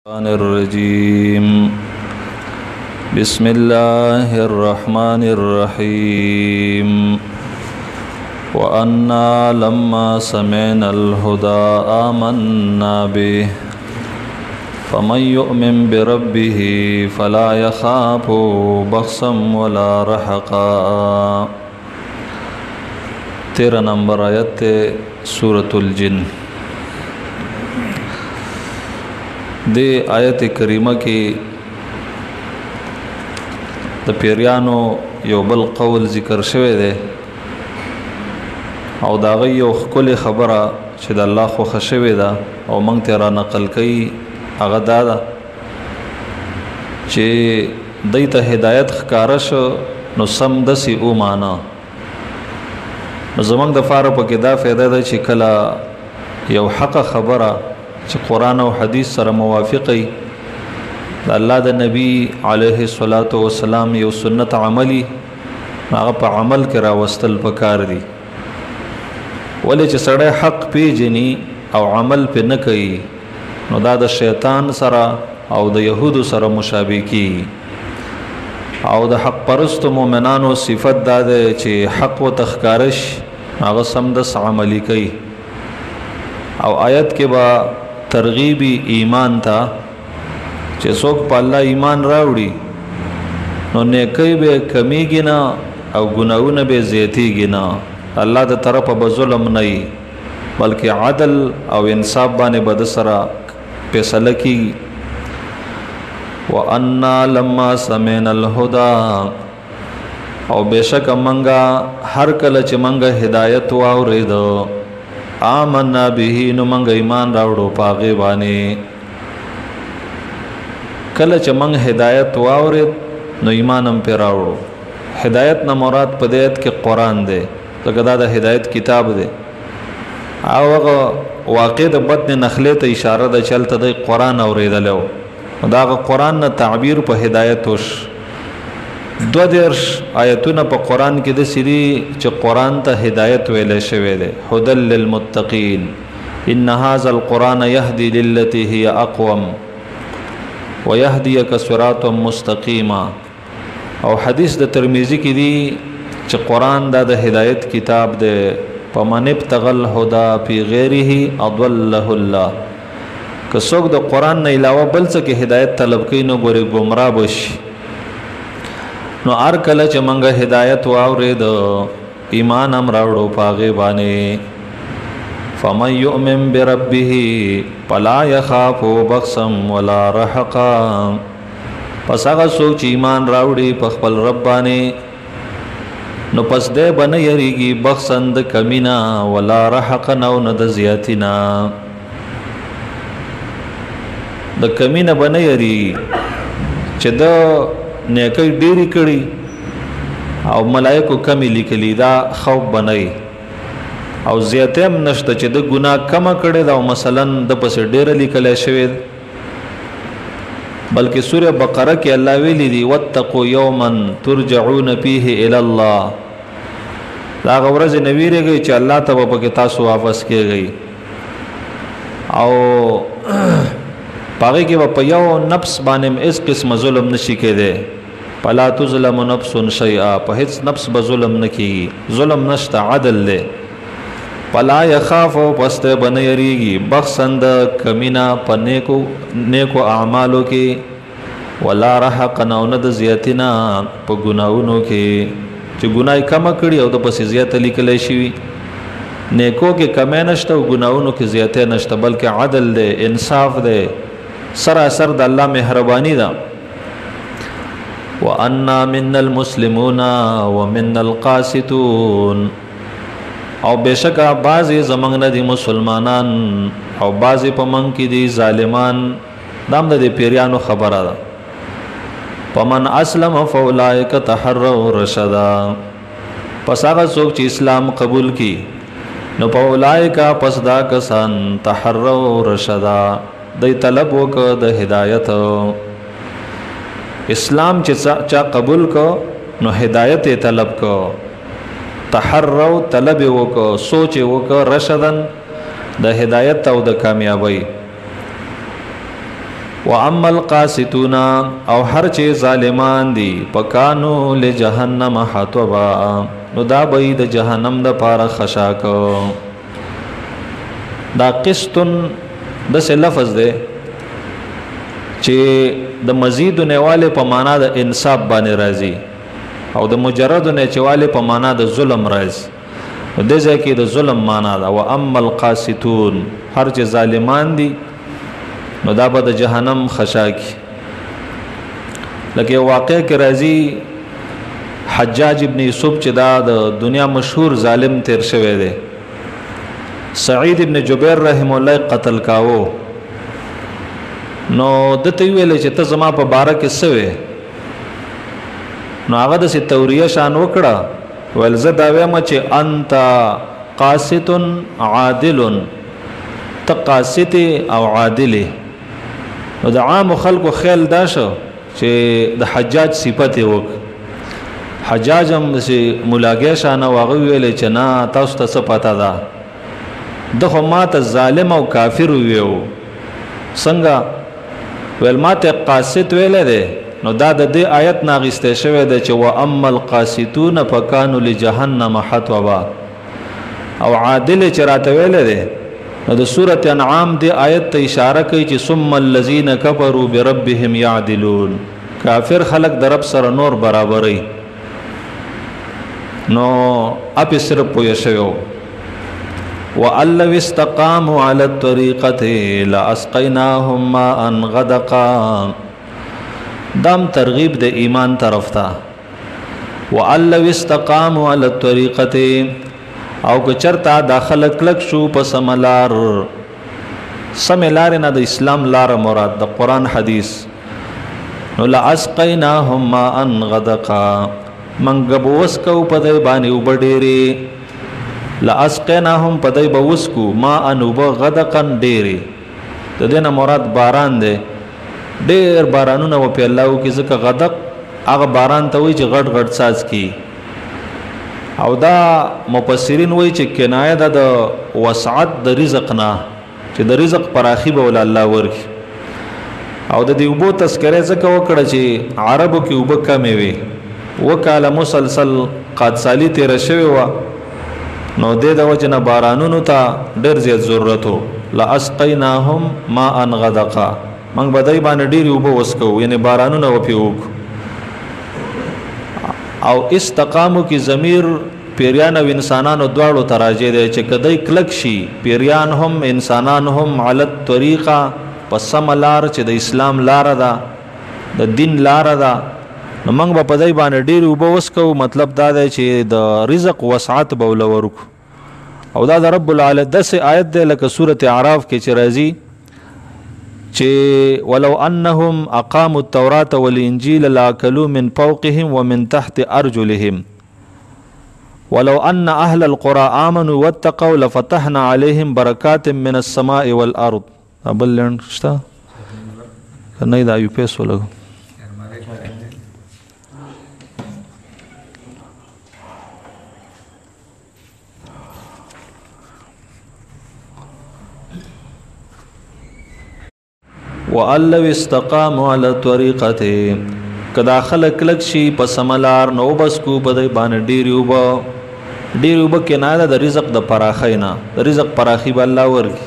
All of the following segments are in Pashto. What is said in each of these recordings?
الرجيم بسم الله الرحمن الرحيم وأنا لما سمعنا الهدى آمنا به فمن يؤمن بربه فلا يخاف بخسا ولا رحقا 13 نمبر آیت سورة الجن. دې آیت کریمه کې د پیریانو یو بل قول ذکر شوی دی او دا غي یو خپل خبره چې د الله خو خشوي ده او مونږ ته را نقل کړي هغه دا ده چې دایته هدایت ښکارا شو نو سم دسي او معنا زمونږ د فار په کې دا فائدہ ده چې کله یو حق خبره چې قرآن او حدیث سره موافقي د الله د نبی علیه الصلاۃ والسلام یو سنت عملی هغه په عمل کې راوستل پکار دي ولې چې سړی حق پیژني او عمل په نه کوي نو دا د شیطان سره او د يهودو سره مشابه کی او د حق پرست مؤمنانو صفت دا ده چې حق و تخکارش هغه سم د عملی کوي او آیت کې با ترغیب ایمان تا چې څوک په الله ایمان راوړي نو نیکی به کمیږي نه او ګناونه به زیاتیږي نه الله د طرفه به ظلم نه وي بلکې عدل او انصاف باندې بد سره فیصله کیږي وَأَنَّا لَمَّا سَمِعْنَا الْهُدَى او بشک منګه هر کله چې منګه هدایت واورېدو آمنا به نو منګ ایمان راوړو پاغه باندې کله چې منګ هدایت واورید نو ایمانم پر راوړو هدایت نه مراد په دې کې قران دی ځکه دا د هدایت کتاب دی او هغه واقع د بدن نخله ته اشاره ده چلته د قران اوریدلو دا قران نه تعبیر په هدایت وش دو درش آیتونه په قران کې د سری چې قران ته هدایت ویل شوی دی هدل للمتقین ان هذا القران يهدي للتي هي اقوم ويهديك صراطا مستقيما او حدیث د ترمذی کې دی چې قران دا د هدایت کتاب دی فمن ابتغى الهدى في غيره اضله الله که څوک د قران نه علاوه بل څه کې هدایت طلب کوي نو ګوري گمراه بشي نو ار کله چې منګه هدایت واورید ایمان هم راوړو پاغه باندې فمن يؤمن بربه فلا يخاف بخسا ولا رحقا پس هغه څوک چې ایمان راوړي په خپل رب باندې نو پس دې باندې یریږي بخسند کمینا ولا رحقا نو نه د زیاتینا د کمینا باندې یری چې د نیکی ډیری کړي او ملائکو کمی لیکلی دا خوف بنئ او زیاتم نشته چې د ګناه کم کړي دا مثلا د پس ډیر لیکل شوی بلکې سوره بقره کې الله ویلي دی واتقوا یوما ترجعون فيه الى الله دا غورز نبی رګي چې الله ته په کې تاسو واپس کیږي او پاګه کې په یو نفس باندې اس قسم ظلم نشي کېده فلا تظلم نفس شيئا په هیڅ نفس به ظلم نکي ظلم نشته عدل له فلا يخاف پست بنيريږي بخسند کمینا پنیکو نیکو اعمالو کې ولا رحق نو د زیاتنا په ګناونو کې چې ګناي کم کړي او د پس زیات لیکل شي نیکو کې کم نشته او ګناونو کې زیات نشته بلکې عدل ده انصاف ده سراسر د الله مهرباني ده وَأَنَّا مِنَّ الْمُسْلِمُونَ وَمِنَّ الْقَاسِطُونَ او بشکا بعضی زمنګ نه دي مسلمانان او بعضی په من کې دي ظالمان دام د پیریانو خبره ده پمن اسلم فاولائک تحروا رشدا پس هغه څوک چې اسلام قبول کړي نو فاولائک پس دا کسان تحروا رشدا د طلب وکړه د هدایت اسلام چې چا قبول کو نو هدایت طلب کو تحروا طلب وکړه سوچ وکړه رشدن د هدایت او د کامیابی واما القاسطون او هر چې ظالمان دي پکانو لجهنم حطبا نو دا به د جهنم د پاره خشاک. دا قسطن د څه لفظ دی چې د مزید نهواله په معنا د انصاف باندې راځي او د مجرد نهواله په معنا د ظلم راځي. د ځکه کې د ظلم معنا دا و اما القاسطون هر چې ظالمان دي نو دا به د جهنم خشاکی. لکه واقع کې راځي حجاج ابن یوسف چې دا د دنیا مشهور ظالم تیر شوی دی، سعید ابن جبیر رحم الله قتل کاوه. نو دته ویل چې ته زما په باره کې سوې، نو هغه د سی توریه شان وکړه ول زه دا وایم چې انت قاسط عادل، ته قاسط او عادل. نو د عام خلکو خیال دا شو چې د حجاج صفت وک. حجاج هم سي ملاګه شان واغ ویل چې نه تاسو ته څه پتا ده، دغه ماته ظالم او کافر ویو. څنګه ویل ماته قاسط ویل دی، نو دا د دې آیت ناغسته شوی دی چې و اما القاسطون فكانوا لجهنم حطبا، او عادل چراته ویل دی. نو د سورۃ انعام دی آیت ته اشاره کوي چې ثم الذين كفروا بربهم يعدلون، کافر خلق د رب سره نور برابرۍ. نو اپ صرف پوه شوی وَأَلَّوِ اسْتَقَامُوا عَلَى الطَّرِيقَةِ لَأَسْقَيْنَاهُمْ مَاءً غَدَقًا. دام ترغیب د ایمان طرف ته. وَأَلَّوِ اسْتَقَامُوا عَلَى الطَّرِيقَةِ، او که چرته داخله کلک شو په سملار، سملار نه د اسلام لار مراد د قران حدیث، نو لَأَسْقَيْنَاهُمْ مَاءً غَدَقًا، منګ بوس کو په دای باندې وبډيري. لاسقناهم پدای بوسکو ما انوب غدقن ډيري، د دې نه مراد باران دی. ډېر بارانونه و په الله کې ځکه غدق هغه باران ته وایي چې غټ غټ ساز کی. او دا مفسرین وایي چې کنایه ده د وسعت د رزق نه، چې د رزق پراخي به ول الله ورکي. او د دې وبو تذکرې ځکه وکړه چې عربو کې وب کمې وي، وکاله مسلسل قادسالی تیر شوی و، نو دې د وجنه بارانونو ته ډېر زیات ضرورت وو. لاسقیناهم ماء غدقا، موږ بدای باندې ډېر اوبه وسکو، یعنی بارانونه وپیوک. او استقامو کی ضمیر پیریان او انسانانو دواړو تراجه دی چې کدی کلک شي پیریان هم انسانان هم علی الطریقه، پس سملار چې د اسلام لار ده، د دین لار ده، نو موږ په پدای باندې ډیر وبو وسکو. مطلب دا دی چې د رزق وسعت به ولورک. او دا د رب العالمین داسې آیت دی لکه سورۃ اعراف کې چې راځي چې ولو انهم اقاموا التوراة والانجيل لاكلوا من فوقهم ومن تحت ارجلهم ولو ان اهل القرى امنوا واتقوا لفتحنا عليهم بركات من السماء والارض. ابل لنشتا نه دا یو پیسو لګو. وَأَلَّوِ اسْتَقَامُوا عَلَى الطَّرِيقَةِ، کدا خلق لک شي په سملار نو بس کو په باندې ډیر وب کنایه د رزق د پراخینا، د رزق پراخي به الله ورکی.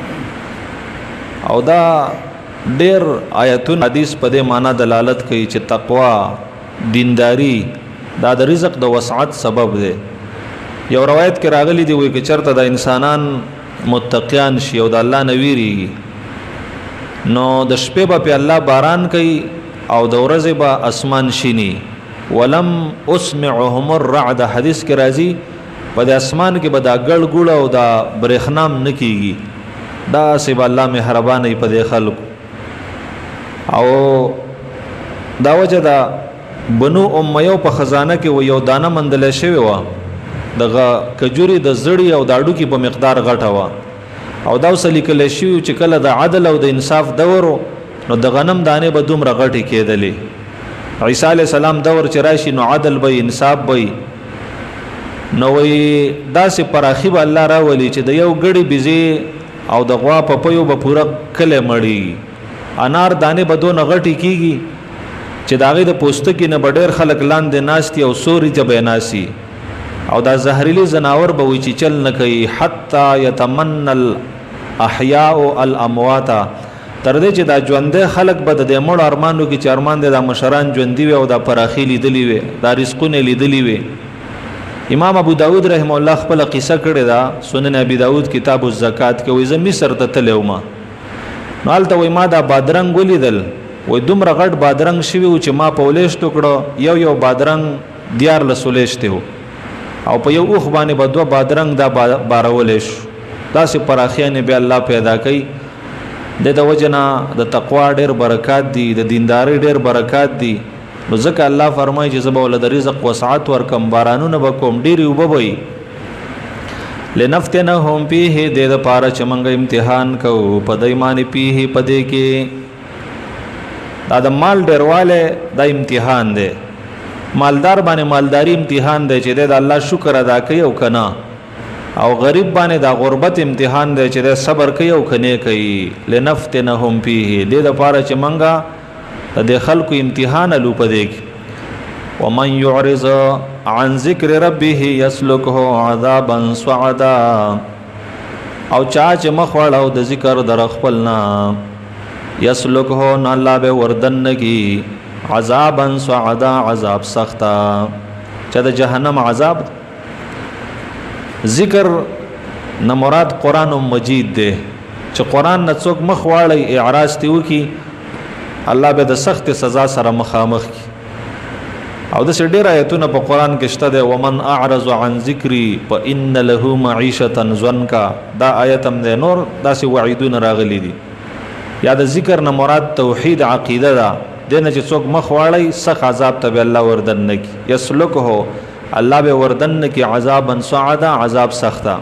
او دا ډیر آیتون حدیث په دې معنا دلالت کوي چې تقوا دینداری دا د رزق د وسعت سبب دی. یو روایت کې راغلی دی وایي چې چرته د انسانان متقیان شي او د الله نه ویریږي، نو د شپې په الله باران کوي او د ورځې به اسمان شینی. ولم اسمعهم الرعد، حدیث کې راځي په د اسمان کې به دا ګړ ګړ او دا برېښنام نه کیږي. دا سبا الله مهرباني په دې خلکو. او دا وجه دا بنو امیو په خزانه کې و یو دانه مندل شوی و، دغه کجوري د زړی او د اډو کې په مقدار غټه و، او دا وسلی کله شی چې کله د عدل او د انصاف دورو، نو د غنم دانه به دومره غټي کېدلې. عیسی علی السلام دور چې راشي نو عدل به انصاف به، نو وی داسې پراخي به الله راولي چې د یو ګړي بيزي او د غوا په پيو به پوره کله مړی، انار دانه بدو نغټی کیږي چې داغه د پوستکی نه بډیر خلک لاندې ناشتي او سوري جبه ناسي او دا زهريلي زناور به وي چې چل نه کوي حتا يتمنى الاحياء الاموات تر دې چې دا ژوندې خلک به د مړ ارمانو کې چارمان د مشران ژوندې وي او دا پراخي لیدلې وي دا رزقونه لیدلې وي امام ابو داود رحم الله خپل قصه کړې ده سنن ابي داود کتاب الزکات کې وې زمي سر ته تلوما نالته وې ما دا بادرنګ ولیدل وې دومره غټ بادرنګ شوی او چې ما پولیش ټکړو یو بادرنګ دیار لسولیشته او په یو اوخ باندې بدو بادرنګ دا بارولش دا سي پراخیانه به الله پیدا کوي د وجنا د تقوا ډېر برکات دي د دینداري ډېر برکات دي نو ځکه الله فرمایي چې زبا ول د رزق وسعت ورکم بارانونه بکوم ډېری وبوي لنفتنهم فيه د پاره چمنګ امتحان کو په دایمانه پیه پدې کې دا د مال ډېرواله د امتحان دی مالدار باندې مالداری امتحان دی چې د الله شکر ادا کوي او کنا او غریب باندې دا غربت امتحان دی چې صبر کوي او کنه کوي لنفتنهم فيه د پاره چې منګه د خلکو امتحان لو پدې ومن يعرض عن ذکر ربه يسلكه عذابا صعدا او چا چې مخوړ او د ذکر در خپلنا يسلكه نه الله به وردنګي عذابا صعدا عذاب سختا چې د جهنم عذاب ذکر نه مراد قران مجید دی چې قران نه څوک مخواړی اعراض دی وکي الله به د سخت سزا سره مخامخ کی او د ډېر آیتونه په قران کې شته ده ومن اعرض عن ذکری فان له معيشه ضنكا دا آیت هم ده نور داسې وعیدونه راغلي دي یا د ذکر نه مراد توحید عقیده ده دنه چې څوک مخ واړی سخت عذاب ته به الله وردن کی یسلکه الله به وردن کی عذابا صعدا عذاب سختا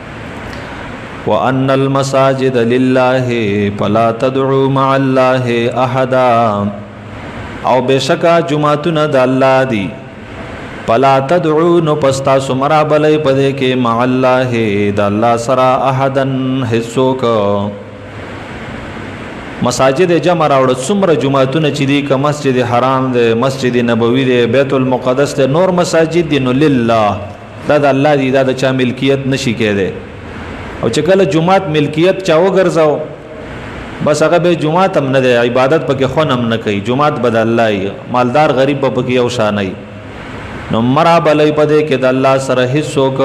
وان المساجد لله فلا تدعوا مع الله احدا او بشکا جمعتون د الله دی فلا تدعو نو پستا سمرا بلای پدې کې مع الله د الله سرا احدن حصوک مساجد جمع راوړ څومره جمعتون چې دی ک مسجد حرام دی مسجد نبوي دی بیت المقدس دی نور مساجد دی نو لله دا د الله دی دا د چا ملکیت نشي کېده او چې کله جمعات ملکیت چا وګرځاو بس هغه به جمعات هم نه دی عبادت پکې خونم نه کوي جمعات بد الله مالدار غریب پکې او شانای نو مرا بلای پدې کې د الله سره هیڅوک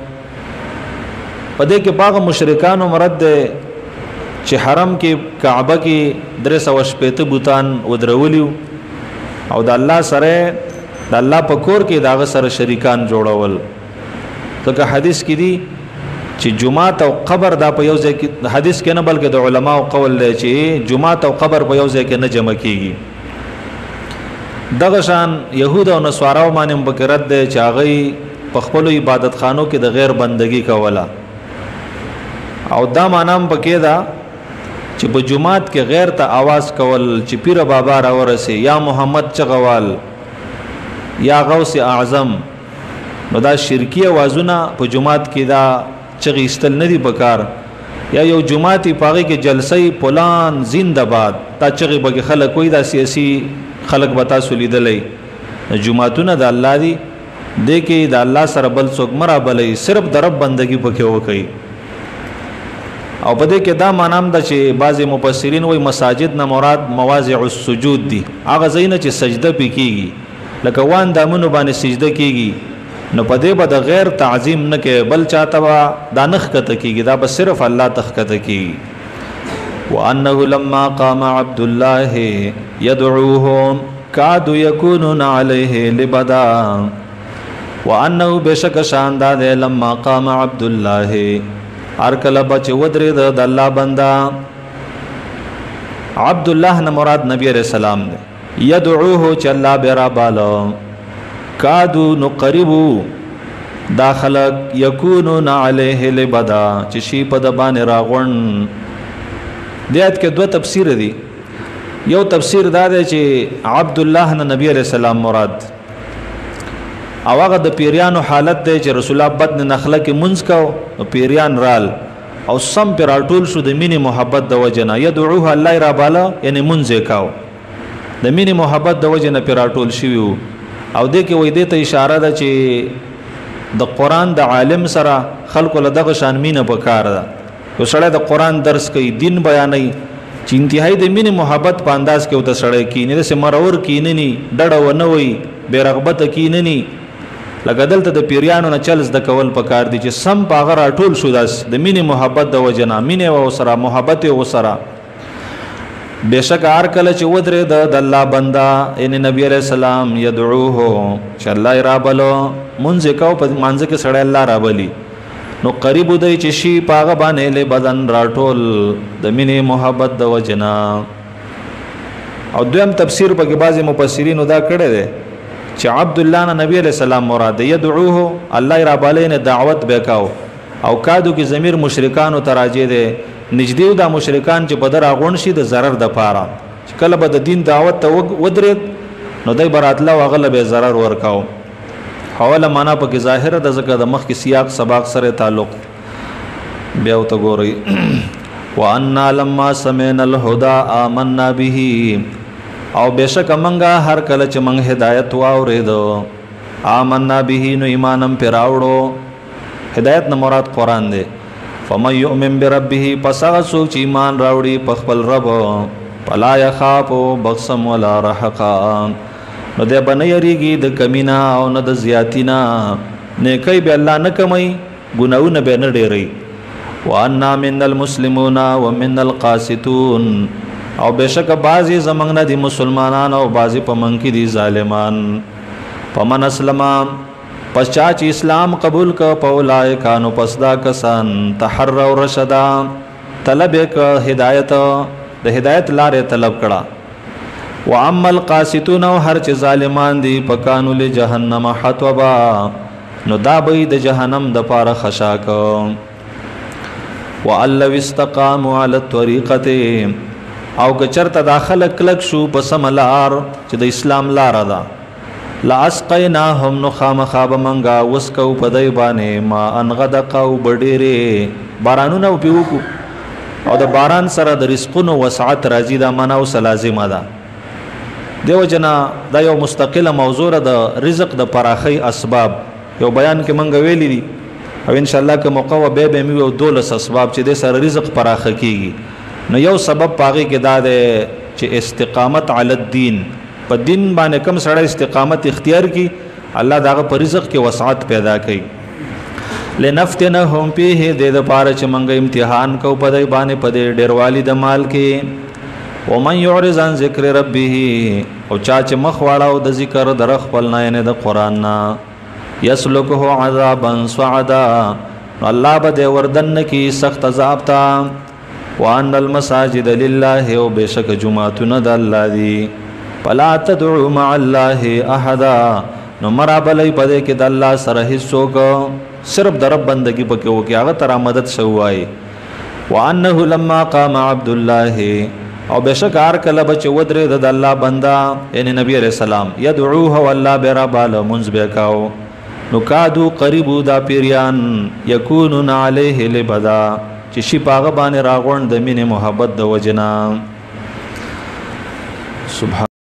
پدې کې باغ مشرکانو مرد چې حرم کې کعبه کې 360 بوتان ودرولیو او د الله سره د الله په کور کې داغه سره شریکان جوړول ځکه حدیث کې دي چې جمعه او قبر دا په یو ځای کې حدیث کې نه بلکې د علماو قول دی چې جمعه او قبر په یو ځای کې نه جمع کیږي دغه شان يهود او نصاراو باندې بکرت دی چې هغه په خپل عبادت خانو کې د غیر بندگی کوله او دا معنی پکې دا چې په جمعات کې غیر ته आवाज کول چې پیر بابا را ورسي یا محمد چغوال یا غوث اعظم نو دا شرکی आवाजونه په جمعات کې دا چغې استل ندی بکار یا یو جمعاتی پاغي کې جلسې پلان زنده‌باد تا چغې بګ خلک کوئی دا سیاسي خلک بتا سلیدلې جمعتونه د الله دی د کې د الله سره بل څوک مرا بلې صرف د رب بندگی پکې وکړي او په دې کې دا معنی ده چې بعضی مفسرین وایي مساجد نه مراد مواضع السجود دي هغه ځایونه چې سجده پکېږي لکه وان دامنو باندې سجده کېږي نو په دې به د غیر تعظیم نه کې بل چاته وا دانخ کته کېږي دا به صرف الله تخکته کېږي وانه لما قام عبد الله يدعوهم كادوا يكونون عليه لبدا وانه بشک شاندار لما قام عبد الله ارکل بچ ودرید د الله بندا عبد الله نه مراد نبی رسول الله دی يدعوه چې الله بیره بالو کادو نو قریبو داخلك یکونون علیه لبدا چې شی په د باندې راغون دیات کې دوه تفسیر دي یو تفسیر دا دی چې عبد الله نه نبی رسول الله مراد او هغه د پیریانو حالت دی چې رسول الله بدن نخله کې منځ کو او پیریان رال او سم پر راټول شو د مینې محبت د وجنه يدعوه الله را بالا یعنی منځ کاو د مینې محبت د وجنه پر راټول شوی او د کې وې د ته اشاره ده چې د قران د عالم سره خلکو له دغه شان مینه پکار ده یو سړی د قران درس کوي دین بیانوي چې انتهایی د مینې محبت په انداز کې وته سړی کینې د سمرور کیننی ډډه ونوي بے رغبت کیننی لکه دلته د پیریانو نه چلز د کول پکار دي چې سم پاغه راټول شو داس د مینې محبت د وجنا مینې و سره محبت و سره بشک هر کله چې ودرې د الله بندا ان نبی عليه السلام يدعوه چې الله را بلو منځ کو په منځ کې سړی الله را بلی نو قریب دی چې شي پاغه باندې له بدن راټول د مینې محبت د وجنا او دویم تفسیر په بعضی مفسرین دا کړی دی چې عبد الله نبی علیہ السلام مراد يدعوه الله را بالین دعوت وکاو او کادو کې ضمیر مشرکان او تراجه دي نږدې دا مشرکان چې بدر اغون شي د zarar د پاره کله به د دین دعوت ته ودرې نو دای براتله واغله به zarar ورکاو حواله معنا په کې ظاهر د زکه د مخ کې سیاق سباق سره تعلق بیا وته ګوري وان لما سمعنا الهدى آمنا به او بشک منګه هر کله چې منګ هدایت واورېدو آمنا به نو ایمانم پیراوړو هدایت نه مراد قران دی فمن يؤمن بربه پسغه سوچ ایمان راوړي په خپل رب فلا يخاف بخسم ولا رحقا نو ده بنه یریږي د کمینا او نه د زیاتینا نیکي به الله نه کمي ګناونه به نه ډېری وانا من المسلمون ومن القاسطون او بشک بعضی زمنګ نه دي مسلمانان او بعضی پمن کې دي ظالمان پمن اسلم پس چا چې اسلام قبول ک پولای کانو پسدا کسان تحروا رشدا طلب ک هدایت د هدایت لارې طلب کړه واما القاسطون هر چې ظالمان دي پکانو له جهنم حطبا نو دا به د جهنم د پاره خشاک واللو استقاموا على الطريقه او که چرته داخله کلک شو په سملار چې د اسلام لار ده لا اسقیناهم نو خامخاب منګه وسکو په دای باندې ما انغدقو بډيره بارانونه پیوکو او د باران سره د رزقونو وسعت راځي دا معنا او لازمه ده دیو جنا دا یو مستقله موضوع ده رزق د پراخي اسباب یو بیان کې منګه ویلې دي او ان شاء الله که موقع به میو دولس اسباب چې د سره رزق پراخه کیږي نو یو سبب پاغي کې دا ده چې استقامت علی الدین په دین باندې کم سره استقامت اختیار کی الله داغه پر رزق کې وسعت پیدا کړي لنفتنهم فيه د پاره چې منګه امتحان کو په دای باندې په دې ډیروالي د مال کې ومن يعرض عن ذکر ربه او چا چې مخ واړو د ذکر در خپل نه د قران نه يسلكه عذابا صعدا الله به وردن کی سخت عذاب تا وان المساجد لله او بشک جمعتون د الله دی فلا تدعوا مع الله احد نو مرابلای پدې کې د الله سره هیڅوک صرف د رب بندگی پکې وکي هغه تر مدد شوای وانه لما قام عبد الله او بشک هر کله بچ ودره د الله بندا ان نبی عليه السلام يدعوه والله بربال منزبکاو نو کادو قریبو دا پیریان یکونون علیه لبدا چې شي پاغه باندې راغون د مینې محبت د وجنا سبحان